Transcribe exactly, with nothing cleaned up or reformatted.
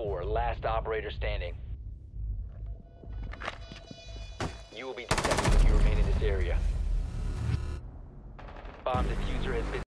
four, last operator standing. You will be detected if you remain in this area. Bomb diffuser has been